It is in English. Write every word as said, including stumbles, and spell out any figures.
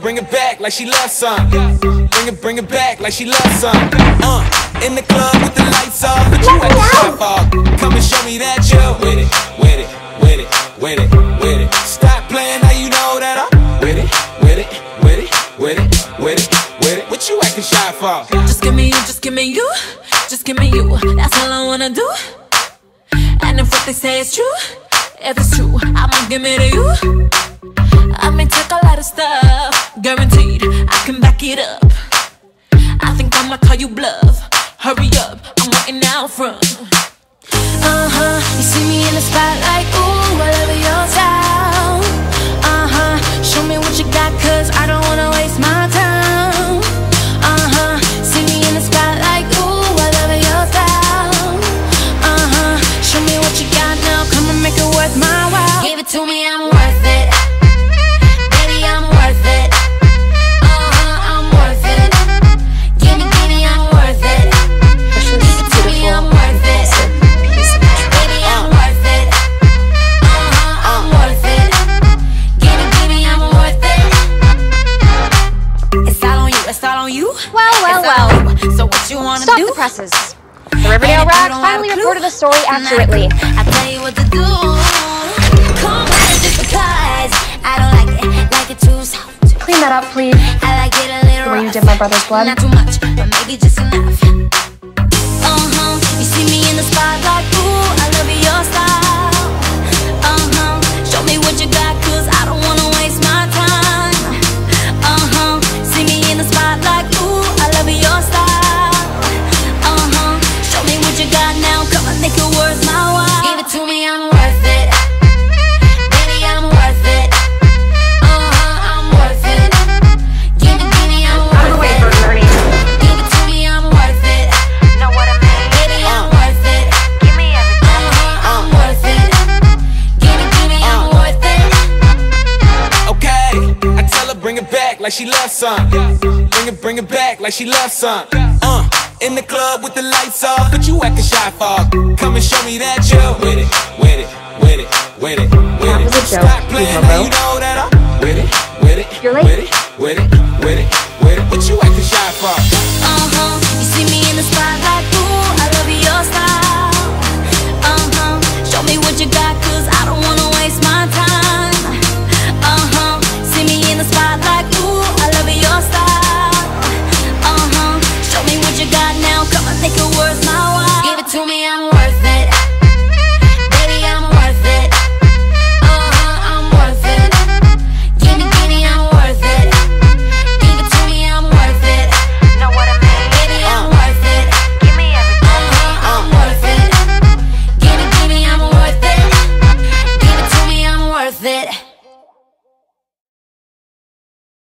bring it back like she loves some. Bring it, bring it back like she loves some. Uh, in the club with the lights off, but you at the shop off. Come and show me that you're with it, with it, with it, with it, with it. Stop playing, now you know that I'm with it, with it, with it, with it, with it, with it. What you acting shy for? Just give me you, just give me you, just give me you. That's all I wanna do. And if what they say is true, if it's true, I'ma give it to you. I may take a lot of stuff, guaranteed I can back it up. I think I'ma call you bluff. Hurry up, I'm waiting out front. Uh-huh, you see me in the spotlight, ooh, I love your style. Uh-huh, show me what you got, cause I don't wanna waste my time. Uh-huh, see me in the spotlight, ooh, I love your style. Uh-huh, show me what you got now, come and make it worth my while. Give it to me, I'm worth it. Baby, I'm worth it. Uh-huh, I'm worth it. Give me, give me, I'm worth it. Give it to me, I'm worth it. Baby, I'm worth it. Uh-huh, I'm worth it. Give me, give me, I'm worth it. It's all on you, it's all on you. Well, well, well. So what you wanna Stop do? the presses. The Riverdale Rag finally reported the story accurately. I tell you what to do. Come on, just because I don't like it, like it too soft. Clean that up, please. I like it a little The way you rough. did my brother's blood. Not too much, but maybe just enough. Uh-huh, you see me in the spotlight, ooh, I love your style. Uh-huh, show me what you got, cause I don't wanna waste my time. Uh-huh, see me in the spotlight, ooh, I love your style. Uh-huh, show me what you got now, come and make it worth my while. Give it to me, I'm worth it. Baby, I'm worth it. Uh-huh, I'm worth it. Give me, give me, I'm worth it. Give it to me, I'm worth it. Know what I mean? Baby, I'm worth it. Give me everything. Uh-huh, I'm worth it. Give me, give me, I'm worth it. Okay, I tell her bring it back like she loves some. Bring it, bring it back like she loves some. Uh, in the club with the lights off, but you acting shy for. Come and show me that you're with it, with it, with it, with it, with That it. was a joke, Stop playing, Steve now Lobo. you know that I'm with it, with it, You're late. with it, with it, with it.